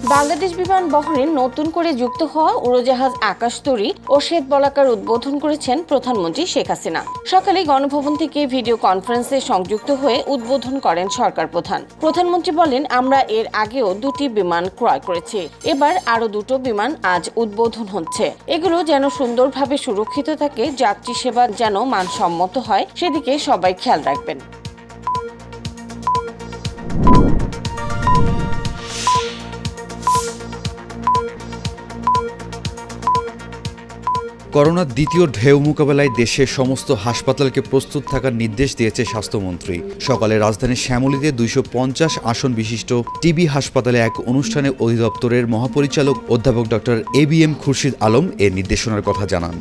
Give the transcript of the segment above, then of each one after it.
বাংলাদেশ বিমান বহরে নতুন করে যুক্ত হওয়া উড়োজাহাজ আকাশতরী ও শ্বেত বলাকার উদ্বোধন করেছেন প্রধানমন্ত্রী শেখ হাসিনা। সকালে গণভবন থেকে ভিডিও কনফারেন্সে সংযুক্ত হয়ে উদ্বোধন করেন সরকার প্রধান। প্রধানমন্ত্রী বলেন, আমরা এর আগেও 2টি বিমান ক্রয় করেছি, এবার আরো 2টো বিমান আজ উদ্বোধন হচ্ছে। এগুলো যেন সুন্দরভাবে সুরক্ষিত থাকে, যাত্রী সেবা যেন মানসম্মত হয়, সেদিকে সবাই খেয়াল রাখবেন। করোনার দ্বিতীয় ঢেউ মোকাবেলায় দেশের সমস্ত হাসপাতালকে প্রস্তুত থাকার নির্দেশ দিয়েছে স্বাস্থ্যমন্ত্রী। সকালে রাজধানীর শ্যামলীতে 250 আসন বিশিষ্ট টিবি হাসপাতালে এক অনুষ্ঠানে অধিদপ্তরের মহাপরিচালক অধ্যাপক ডক্টর ABM খুরশিদ আলম এর নির্দেশনার কথা জানান।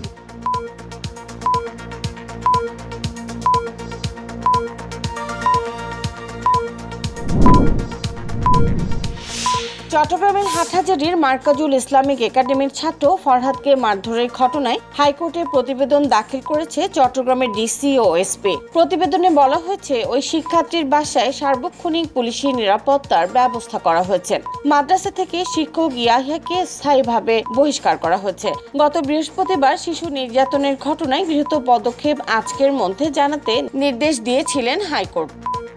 চট্টগ্রামের হাটহাজারীর মার্কাজুল ইসলামিক একাডেমির ছাত্র ফরহাদকে মারধরের ঘটনায় হাইকোর্টে প্রতিবেদন দাখিল করেছে চট্টগ্রামের ডিসি ও এসপি। প্রতিবেদনে বলা হয়েছে, ওই শিক্ষার্থীর বাসায় সার্বক্ষণিক পুলিশি নিরাপত্তার ব্যবস্থা করা হয়েছে। মাদ্রাসা থেকে শিক্ষক ইয়াহিয়াকে স্থায়ীভাবে বহিষ্কার করা হয়েছে। গত বৃহস্পতিবার শিশু নির্যাতনের ঘটনায় গৃহীত পদক্ষেপ আজকের মধ্যে জানাতে নির্দেশ দিয়েছিলেন হাইকোর্ট।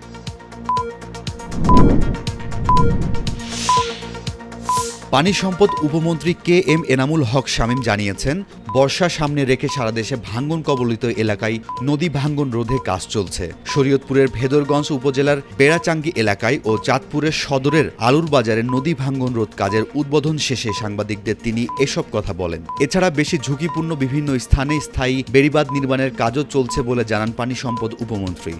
পানি সম্পদ উপমন্ত্রী KM এনামুল হক শামীম জানিয়েছেন, বর্ষা সামনে রেখে সারা দেশে ভাঙ্গন কবলিত এলাকায় নদী ভাঙ্গন রোধে কাজ চলছে। শরীয়তপুরের ভেদরগঞ্জ উপজেলার বেড়াচাঙ্গি এলাকায় ও চাঁদপুরের সদরের আলুর বাজারে নদী ভাঙ্গন রোধ কাজের উদ্বোধন শেষে সাংবাদিকদের তিনি এসব কথা বলেন। এছাড়া বেশি ঝুঁকিপূর্ণ বিভিন্ন স্থানে স্থায়ী বেড়িবাঁধ নির্মাণের কাজও চলছে বলে জানান পানি সম্পদ উপমন্ত্রী।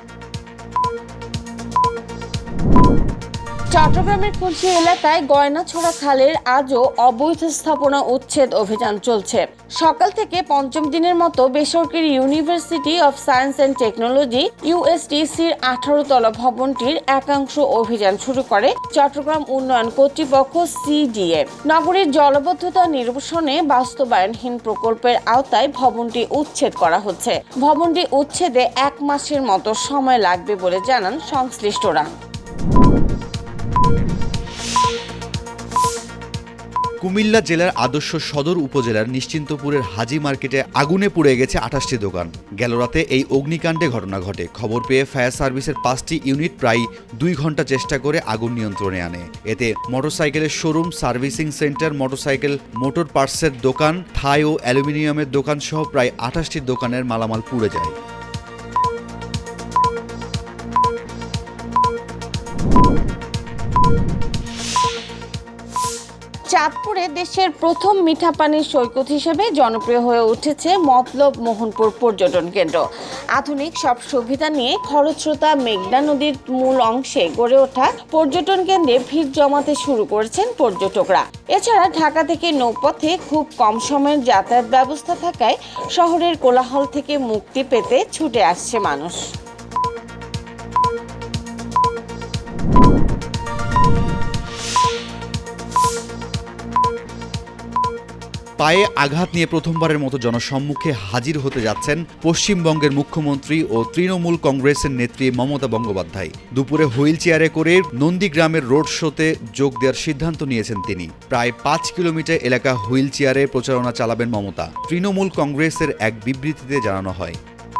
চট্টগ্রামের কুলশি এলাকায় গয়নাছড়া খালের আজও অবৈধ স্থাপনা উচ্ছেদ অভিযান চলছে। সকাল থেকে পঞ্চম দিনের মতো বেসরকারি university of science and technology USTCর 18 তলা ভবনটির একাংশ অভিযান শুরু করে চট্টগ্রাম উন্নয়ন কর্তৃপক্ষ CDA। নগরীর জলবদ্ধতা নিরসনে বাস্তবায়নহীন প্রকল্পের আওতায় ভবনটি উচ্ছেদ করা হচ্ছে। ভবনটি উচ্ছেদে 1 মাসের মতো সময় লাগবে বলে জানান সংশ্লিষ্টরা। কুমিল্লা জেলার আদর্শ সদর উপজেলার নিশ্চিন্তপুরের হাজি মার্কেটে আগুনে পুড়ে গেছে 28টি দোকান। গেল রাতে এই অগ্নিকাণ্ডে ঘটনা ঘটে। খবর পেয়ে ফায়ার সার্ভিসের 5টি ইউনিট প্রায় 2 ঘন্টা চেষ্টা করে আগুন নিয়ন্ত্রণে আনে। এতে মোটরসাইকেলের শোরুম, সার্ভিসিং সেন্টার, মোটর পার্টসের দোকান, থাই ও অ্যালুমিনিয়ামের দোকান সহ প্রায় 28টি দোকানের মালামাল পুড়ে যায়। চাঁদপুরে দেশের প্রথম মিঠা পানির সৈকত হিসেবে জনপ্রিয় হয়ে উঠেছে মতলব মোহনপুর পর্যটন কেন্দ্র। আধুনিক সব সুবিধা নিয়ে খরস্রোতা মেঘনা নদীর মূল অংশে গড়ে ওঠা পর্যটন কেন্দ্রে ভিড় জমাতে শুরু করেছেন পর্যটকরা। এছাড়া ঢাকা থেকে নৌপথে খুব কম সময়ের যাতায়াত ব্যবস্থা থাকায় শহরের কোলাহল থেকে মুক্তি পেতে ছুটে আসছে মানুষ। পায়ে আঘাত নিয়ে প্রথমবারের মতো জনসম্মুখে হাজির হতে যাচ্ছেন পশ্চিমবঙ্গের মুখ্যমন্ত্রী ও তৃণমূল কংগ্রেসের নেত্রী মমতা বন্দ্যোপাধ্যায়। দুপুরে হুইল চেয়ারে করে নন্দীগ্রামের রোড শোতে যোগ দেওয়ার সিদ্ধান্ত নিয়েছেন তিনি। প্রায় 5 কিলোমিটার এলাকা হুইল চেয়ারে প্রচারণা চালাবেন মমতা। তৃণমূল কংগ্রেসের এক বিবৃতিতে জানানো হয়,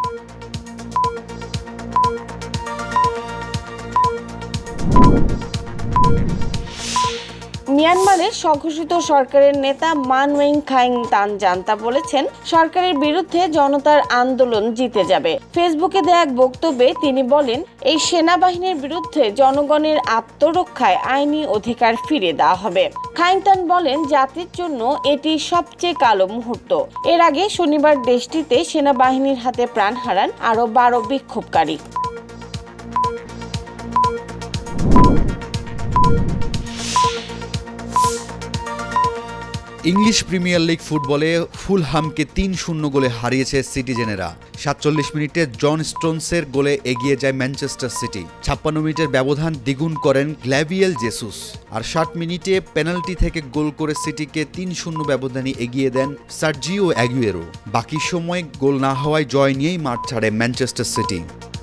মিয়ানমারের স্বঘোষিত সরকারের নেতা মান ওয়েং খাইং তানজান্তা বলেছেন, সরকারের বিরুদ্ধে জনতার আন্দোলন জিতে যাবে। ফেসবুকে দেয়া এক বক্তব্যে তিনি বলেন, এই সেনাবাহিনীর বিরুদ্ধে জনগণের আত্মরক্ষায় আইনি অধিকার ফিরিয়ে দেওয়া হবে। খাইংতান বলেন, জাতির জন্য এটি সবচেয়ে কালো মুহূর্ত। এর আগে শনিবার দেশটিতে সেনাবাহিনীর হাতে প্রাণ হারান আরও 12 বিক্ষোভকারী। ইংলিশ প্রিমিয়ার লিগ ফুটবলে ফুলহামকে 3-0 গোলে হারিয়েছে সিটিজেনেরা। 47 মিনিটে জন স্টোনসের গোলে এগিয়ে যায় ম্যানচেস্টার সিটি। 56 মিনিটের ব্যবধান দ্বিগুণ করেন গ্ল্যাভিয়েল জেসুস। আর 60 মিনিটে পেনাল্টি থেকে গোল করে সিটিকে 3-0 ব্যবধানে এগিয়ে দেন সার্জিও অ্যাগুয়েরো। বাকি সময় গোল না হওয়ায় জয় নিয়েই মাঠ ছাড়ে ম্যানচেস্টার সিটি।